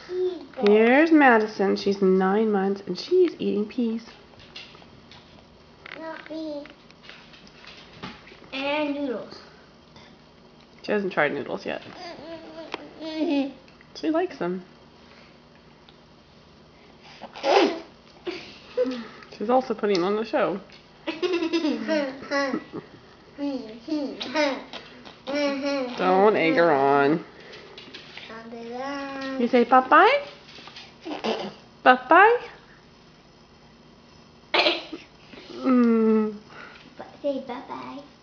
Here's Madison. She's 9 months and she's eating peas. Not me. And noodles. She hasn't tried noodles yet. She likes them. She's also putting on the show. Don't egg her on. You say bye-bye? Bye-bye? Say bye-bye.